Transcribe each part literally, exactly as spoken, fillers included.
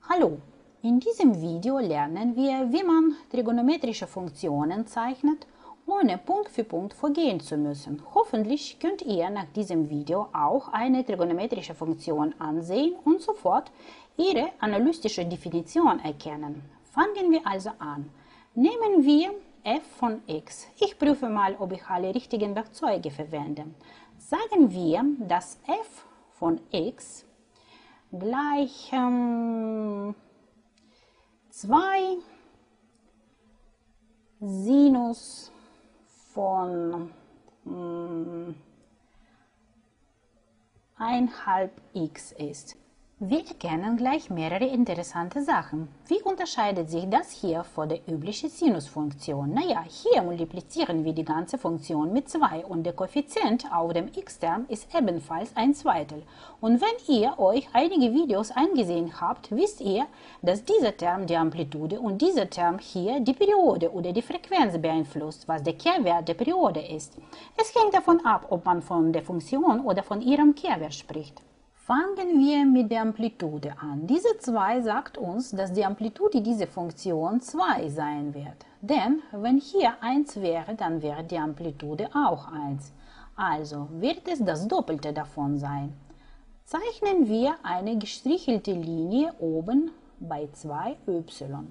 Hallo, in diesem Video lernen wir, wie man trigonometrische Funktionen zeichnet, ohne Punkt für Punkt vorgehen zu müssen. Hoffentlich könnt ihr nach diesem Video auch eine trigonometrische Funktion ansehen und sofort ihre analytische Definition erkennen. Fangen wir also an. Nehmen wir f von x. Ich prüfe mal, ob ich alle richtigen Werkzeuge verwende. Sagen wir, dass f von x gleich ähm, zwei Sinus von ähm, eins halb x ist. Wir erkennen gleich mehrere interessante Sachen. Wie unterscheidet sich das hier von der üblichen Sinusfunktion? Naja, hier multiplizieren wir die ganze Funktion mit zwei und der Koeffizient auf dem x-Term ist ebenfalls ein Zweitel. Und wenn ihr euch einige Videos angesehen habt, wisst ihr, dass dieser Term die Amplitude und dieser Term hier die Periode oder die Frequenz beeinflusst, was der Kehrwert der Periode ist. Es hängt davon ab, ob man von der Funktion oder von ihrem Kehrwert spricht. Fangen wir mit der Amplitude an. Diese zwei sagt uns, dass die Amplitude dieser Funktion zwei sein wird. Denn wenn hier eins wäre, dann wäre die Amplitude auch eins. Also wird es das Doppelte davon sein. Zeichnen wir eine gestrichelte Linie oben bei zwei y.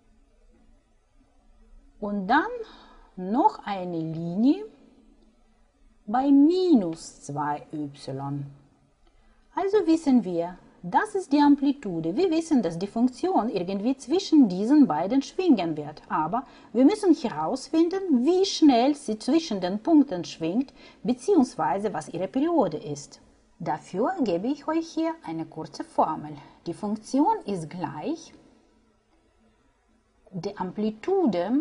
Und dann noch eine Linie bei minus zwei y. Also wissen wir, das ist die Amplitude. Wir wissen, dass die Funktion irgendwie zwischen diesen beiden schwingen wird. Aber wir müssen herausfinden, wie schnell sie zwischen den Punkten schwingt, bzw. was ihre Periode ist. Dafür gebe ich euch hier eine kurze Formel. Die Funktion ist gleich der Amplitude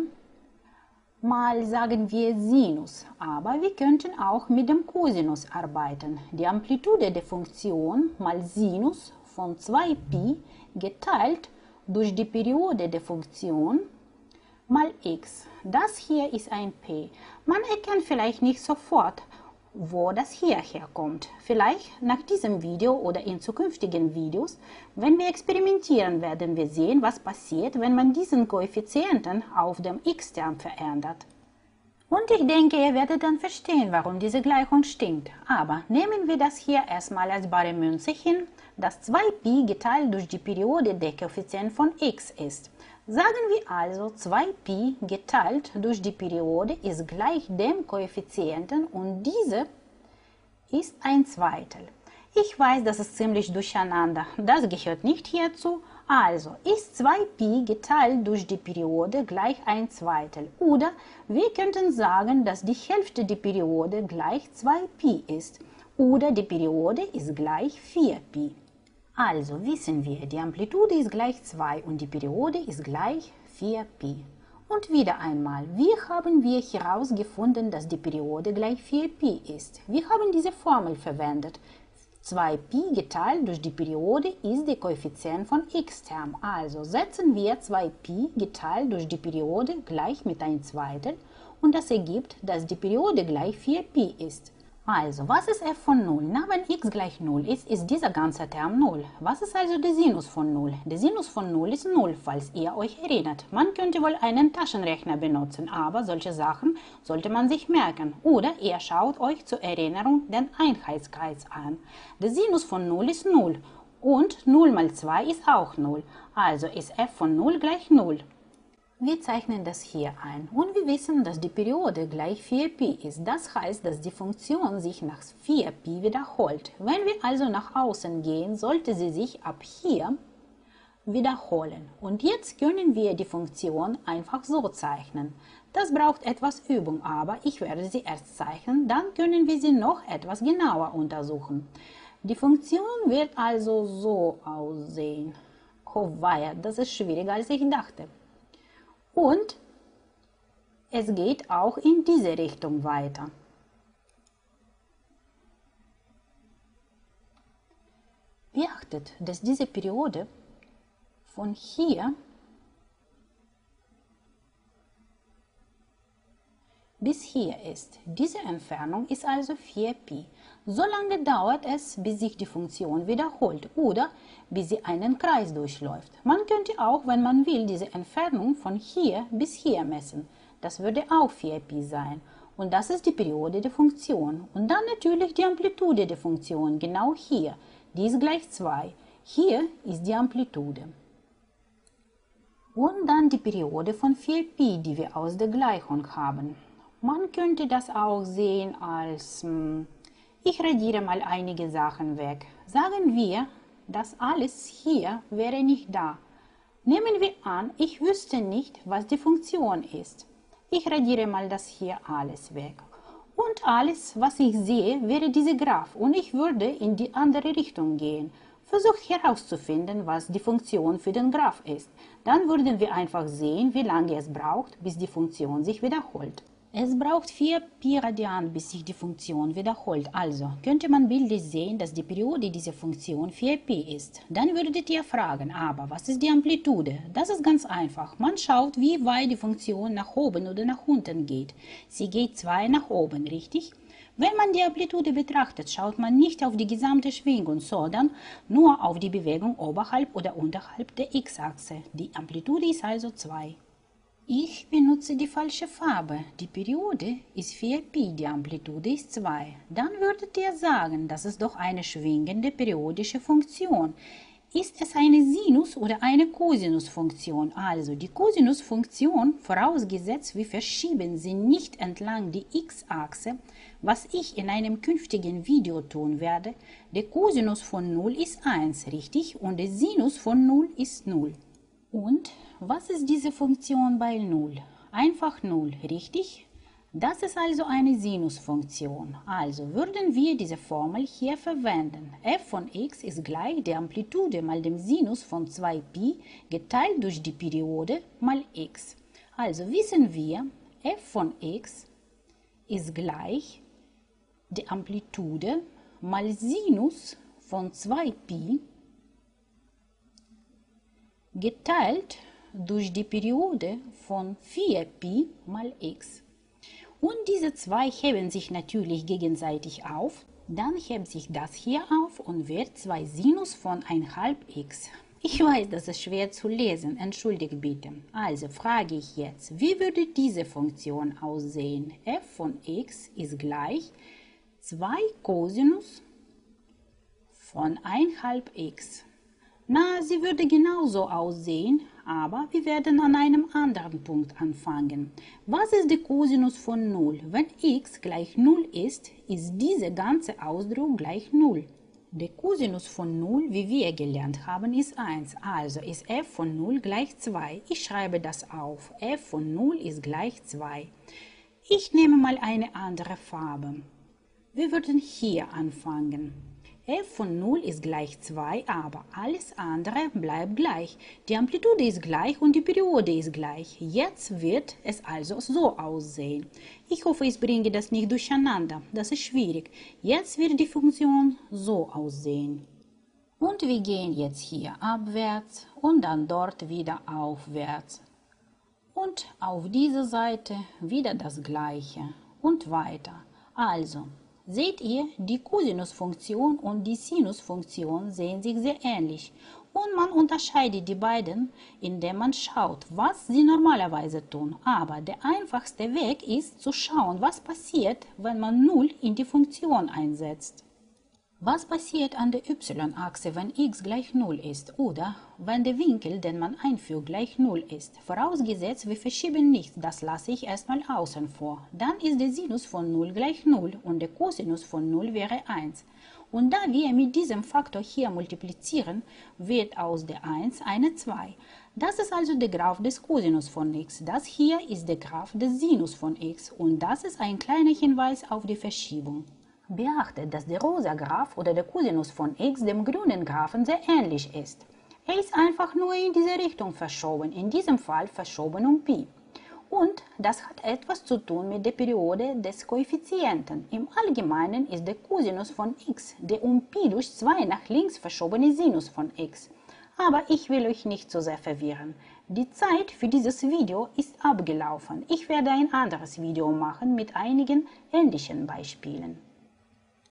mal, sagen wir, Sinus, aber wir könnten auch mit dem Cosinus arbeiten. Die Amplitude der Funktion mal Sinus von zwei Pi geteilt durch die Periode der Funktion mal x. Das hier ist ein P. Man erkennt vielleicht nicht sofort, wo das hier herkommt. Vielleicht nach diesem Video oder in zukünftigen Videos, wenn wir experimentieren, werden wir sehen, was passiert, wenn man diesen Koeffizienten auf dem x-Term verändert. Und ich denke, ihr werdet dann verstehen, warum diese Gleichung stimmt. Aber nehmen wir das hier erstmal als bare Münze hin, dass zwei Pi geteilt durch die Periode der Koeffizient von x ist. Sagen wir also, zwei Pi geteilt durch die Periode ist gleich dem Koeffizienten und diese ist ein Zweitel. Ich weiß, das ist ziemlich durcheinander, das gehört nicht hierzu. Also ist zwei Pi geteilt durch die Periode gleich ein Zweitel. Oder wir könnten sagen, dass die Hälfte der Periode gleich zwei Pi ist. Oder die Periode ist gleich vier Pi. Also wissen wir, die Amplitude ist gleich zwei und die Periode ist gleich vier Pi. Und wieder einmal, wie haben wir herausgefunden, dass die Periode gleich vier Pi ist? Wir haben diese Formel verwendet. zwei Pi geteilt durch die Periode ist der Koeffizient von x-Term. Also setzen wir zwei Pi geteilt durch die Periode gleich mit ein Zweitel und das ergibt, dass die Periode gleich vier Pi ist. Also, was ist f von null? Na, wenn x gleich null ist, ist dieser ganze Term null. Was ist also der Sinus von null? Der Sinus von null ist null, falls ihr euch erinnert. Man könnte wohl einen Taschenrechner benutzen, aber solche Sachen sollte man sich merken. Oder ihr schaut euch zur Erinnerung den Einheitskreis an. Der Sinus von null ist null und null mal zwei ist auch null. Also ist f von null gleich null. Wir zeichnen das hier ein und wir wissen, dass die Periode gleich vier Pi ist. Das heißt, dass die Funktion sich nach vier Pi wiederholt. Wenn wir also nach außen gehen, sollte sie sich ab hier wiederholen. Und jetzt können wir die Funktion einfach so zeichnen. Das braucht etwas Übung, aber ich werde sie erst zeichnen, dann können wir sie noch etwas genauer untersuchen. Die Funktion wird also so aussehen. Oh weia, das ist schwieriger als ich dachte. Und es geht auch in diese Richtung weiter. Beachtet, dass diese Periode von hier bis hier ist. Diese Entfernung ist also vier Pi. So lange dauert es, bis sich die Funktion wiederholt oder bis sie einen Kreis durchläuft. Man könnte auch, wenn man will, diese Entfernung von hier bis hier messen. Das würde auch vier Pi sein. Und das ist die Periode der Funktion. Und dann natürlich die Amplitude der Funktion, genau hier. Die ist gleich zwei. Hier ist die Amplitude. Und dann die Periode von vier Pi, die wir aus der Gleichung haben. Man könnte das auch sehen als, ich radiere mal einige Sachen weg. Sagen wir, das alles hier wäre nicht da. Nehmen wir an, ich wüsste nicht, was die Funktion ist. Ich radiere mal das hier alles weg. Und alles, was ich sehe, wäre diese Graph und ich würde in die andere Richtung gehen. Versucht herauszufinden, was die Funktion für den Graph ist. Dann würden wir einfach sehen, wie lange es braucht, bis die Funktion sich wiederholt. Es braucht vier Pi Radian, bis sich die Funktion wiederholt. Also könnte man bildlich sehen, dass die Periode dieser Funktion vier Pi ist. Dann würdet ihr fragen, aber was ist die Amplitude? Das ist ganz einfach. Man schaut, wie weit die Funktion nach oben oder nach unten geht. Sie geht zwei nach oben, richtig? Wenn man die Amplitude betrachtet, schaut man nicht auf die gesamte Schwingung, sondern nur auf die Bewegung oberhalb oder unterhalb der x-Achse. Die Amplitude ist also zwei. Ich benutze die falsche Farbe. Die Periode ist vier Pi, die Amplitude ist zwei. Dann würdet ihr sagen, das ist doch eine schwingende periodische Funktion. Ist es eine Sinus- oder eine Cosinusfunktion? Also die Cosinusfunktion, vorausgesetzt wir verschieben sie nicht entlang der x-Achse, was ich in einem künftigen Video tun werde. Der Cosinus von null ist eins, richtig? Und der Sinus von null ist null. Und was ist diese Funktion bei null? Einfach null, richtig? Das ist also eine Sinusfunktion. Also würden wir diese Formel hier verwenden. F von x ist gleich der Amplitude mal dem Sinus von zwei Pi geteilt durch die Periode mal x. Also wissen wir, f von x ist gleich der Amplitude mal Sinus von zwei Pi geteilt durch die Periode von vier Pi mal x. Und diese zwei heben sich natürlich gegenseitig auf. Dann hebt sich das hier auf und wird zwei Sinus von eins halb x. Ich weiß, das ist schwer zu lesen, entschuldigt bitte. Also frage ich jetzt, wie würde diese Funktion aussehen? F von x ist gleich zwei Cosinus von eins halb x. Na, sie würde genauso aussehen, aber wir werden an einem anderen Punkt anfangen. Was ist der Cosinus von null? Wenn x gleich null ist, ist dieser ganze Ausdruck gleich null. Der Cosinus von null, wie wir gelernt haben, ist eins. Also ist f von null gleich zwei. Ich schreibe das auf. F von null ist gleich zwei. Ich nehme mal eine andere Farbe. Wir würden hier anfangen. F von null ist gleich zwei, aber alles andere bleibt gleich. Die Amplitude ist gleich und die Periode ist gleich. Jetzt wird es also so aussehen. Ich hoffe, ich bringe das nicht durcheinander. Das ist schwierig. Jetzt wird die Funktion so aussehen. Und wir gehen jetzt hier abwärts und dann dort wieder aufwärts. Und auf dieser Seite wieder das Gleiche und weiter. Also, seht ihr, die Cosinusfunktion und die Sinusfunktion sehen sich sehr ähnlich und man unterscheidet die beiden, indem man schaut, was sie normalerweise tun. Aber der einfachste Weg ist zu schauen, was passiert, wenn man null in die Funktion einsetzt. Was passiert an der y-Achse, wenn x gleich null ist oder wenn der Winkel, den man einfügt, gleich null ist? Vorausgesetzt, wir verschieben nichts, das lasse ich erstmal außen vor. Dann ist der Sinus von null gleich null und der Cosinus von null wäre eins. Und da wir mit diesem Faktor hier multiplizieren, wird aus der eins eine zwei. Das ist also der Graph des Cosinus von x. Das hier ist der Graph des Sinus von x und das ist ein kleiner Hinweis auf die Verschiebung. Beachtet, dass der rosa Graph oder der Cosinus von x dem grünen Graphen sehr ähnlich ist. Er ist einfach nur in diese Richtung verschoben, in diesem Fall verschoben um Pi. Und das hat etwas zu tun mit der Periode des Koeffizienten. Im Allgemeinen ist der Cosinus von x der um Pi durch zwei nach links verschobene Sinus von x. Aber ich will euch nicht so sehr verwirren. Die Zeit für dieses Video ist abgelaufen. Ich werde ein anderes Video machen mit einigen ähnlichen Beispielen.